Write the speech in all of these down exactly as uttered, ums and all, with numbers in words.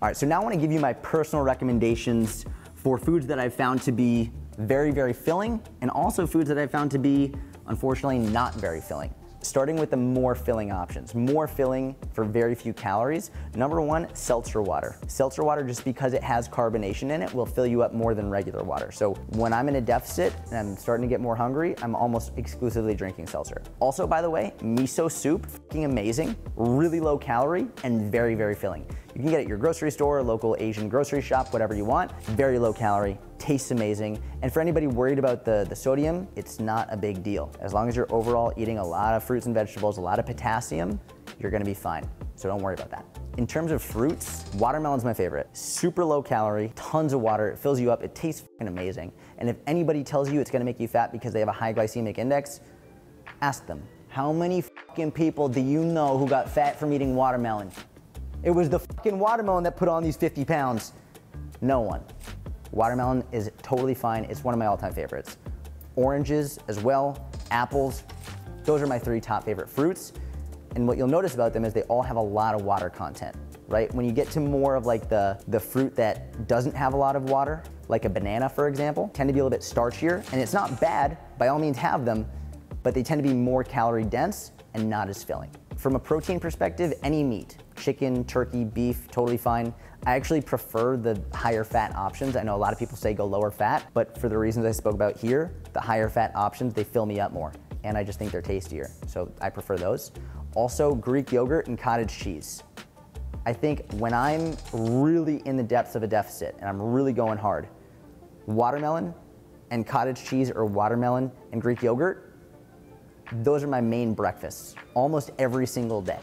All right, so now I wanna give you my personal recommendations for foods that I've found to be very, very filling, and also foods that I've found to be, unfortunately, not very filling. Starting with the more filling options. More filling for very few calories. Number one, seltzer water. Seltzer water, just because it has carbonation in it, will fill you up more than regular water. So when I'm in a deficit and I'm starting to get more hungry, I'm almost exclusively drinking seltzer. Also, by the way, miso soup, fucking amazing, really low calorie, and very, very filling. You can get it at your grocery store, local Asian grocery shop, whatever you want. Very low calorie, tastes amazing. And for anybody worried about the, the sodium, it's not a big deal. As long as you're overall eating a lot of fruits and vegetables, a lot of potassium, you're gonna be fine. So don't worry about that. In terms of fruits, watermelon's my favorite. Super low calorie, tons of water, it fills you up, it tastes fucking amazing. And if anybody tells you it's gonna make you fat because they have a high glycemic index, ask them, how many fucking people do you know who got fat from eating watermelon? It was the fucking watermelon that put on these fifty pounds. No one. Watermelon is totally fine. It's one of my all-time favorites. Oranges as well, apples. Those are my three top favorite fruits. And what you'll notice about them is they all have a lot of water content, right? When you get to more of like the, the fruit that doesn't have a lot of water, like a banana, for example, tend to be a little bit starchier. And it's not bad, by all means have them, but they tend to be more calorie dense and not as filling. From a protein perspective, any meat, chicken, turkey, beef, totally fine. I actually prefer the higher fat options. I know a lot of people say go lower fat, but for the reasons I spoke about here, the higher fat options, they fill me up more. And I just think they're tastier. So I prefer those. Also, Greek yogurt and cottage cheese. I think when I'm really in the depths of a deficit and I'm really going hard, watermelon and cottage cheese, or watermelon and Greek yogurt, those are my main breakfasts almost every single day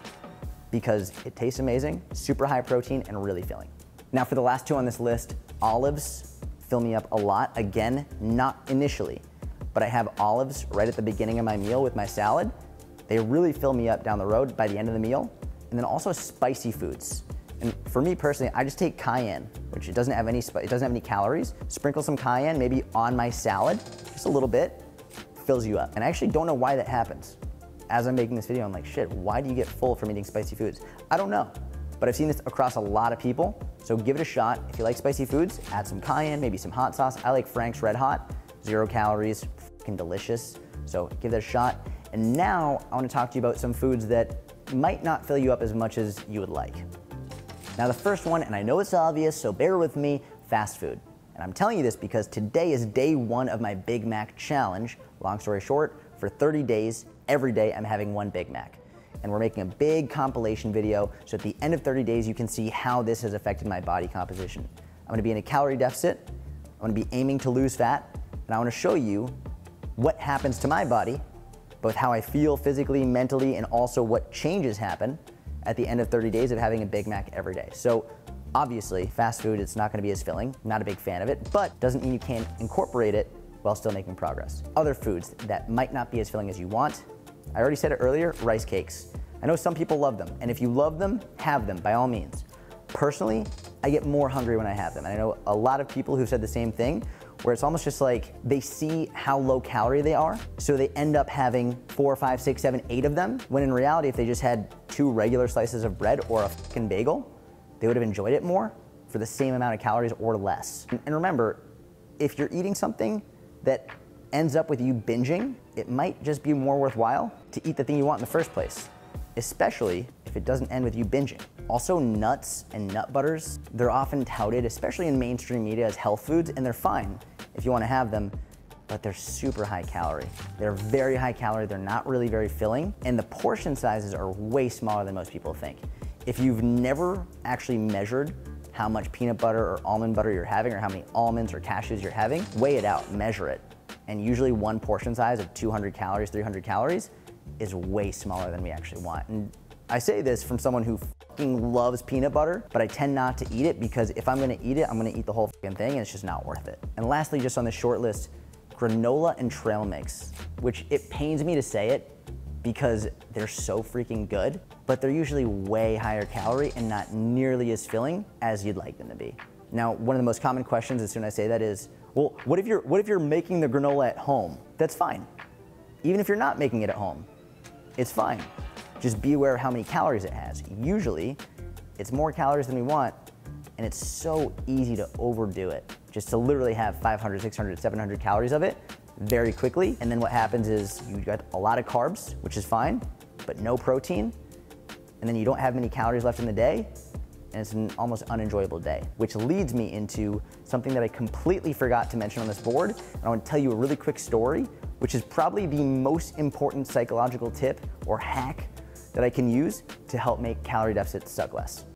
because it tastes amazing, super high protein, and really filling. Now for the last two on this list, olives fill me up a lot. Again, not initially, but I have olives right at the beginning of my meal with my salad. They really fill me up down the road by the end of the meal. And then also spicy foods. And for me personally, I just take cayenne, which it doesn't have any, it doesn't have any calories. Sprinkle some cayenne maybe on my salad, just a little bit, fills you up. And I actually don't know why that happens. As I'm making this video, I'm like, shit, why do you get full from eating spicy foods? I don't know, but I've seen this across a lot of people. So give it a shot. If you like spicy foods, add some cayenne, maybe some hot sauce. I like Frank's Red Hot, zero calories, fucking delicious. So give that a shot. And now I wanna talk to you about some foods that might not fill you up as much as you would like. Now the first one, and I know it's obvious, so bear with me, fast food. And I'm telling you this because today is day one of my Big Mac challenge. Long story short, for thirty days, every day I'm having one Big Mac. And we're making a big compilation video, so at the end of thirty days, you can see how this has affected my body composition. I'm gonna be in a calorie deficit, I'm gonna be aiming to lose fat, and I wanna show you what happens to my body, both how I feel physically, mentally, and also what changes happen at the end of thirty days of having a Big Mac every day. So obviously, fast food, it's not gonna be as filling, not a big fan of it, but doesn't mean you can't incorporate it while still making progress. Other foods that might not be as filling as you want, I already said it earlier, rice cakes. I know some people love them, and if you love them, have them by all means. Personally, I get more hungry when I have them, and I know a lot of people who've said the same thing, where it's almost just like they see how low calorie they are, so they end up having four, five, six, seven, eight of them, when in reality, if they just had two regular slices of bread or a fucking bagel, they would have enjoyed it more for the same amount of calories or less. And remember, if you're eating something that ends up with you binging, it might just be more worthwhile to eat the thing you want in the first place, especially if it doesn't end with you binging. Also, nuts and nut butters, they're often touted, especially in mainstream media, as health foods, and they're fine if you wanna have them, but they're super high calorie. They're very high calorie, they're not really very filling, and the portion sizes are way smaller than most people think. If you've never actually measured how much peanut butter or almond butter you're having, or how many almonds or cashews you're having, weigh it out, measure it. And usually one portion size of two hundred calories, three hundred calories is way smaller than we actually want. And I say this from someone who fucking loves peanut butter, but I tend not to eat it because if I'm gonna eat it, I'm gonna eat the whole fucking thing and it's just not worth it. And lastly, just on this short list, granola and trail mix, which it pains me to say it because they're so freaking good, but they're usually way higher calorie and not nearly as filling as you'd like them to be. Now, one of the most common questions as soon as I say that is, well, what if you're, what if you're making the granola at home? That's fine. Even if you're not making it at home, it's fine. Just be aware of how many calories it has. Usually, it's more calories than we want, and it's so easy to overdo it. Just to literally have five hundred, six hundred, seven hundred calories of it very quickly. And then what happens is you get a lot of carbs, which is fine, but no protein. And then you don't have many calories left in the day, and it's an almost unenjoyable day, which leads me into something that I completely forgot to mention on this board. And I want to tell you a really quick story, which is probably the most important psychological tip or hack that I can use to help make calorie deficits suck less.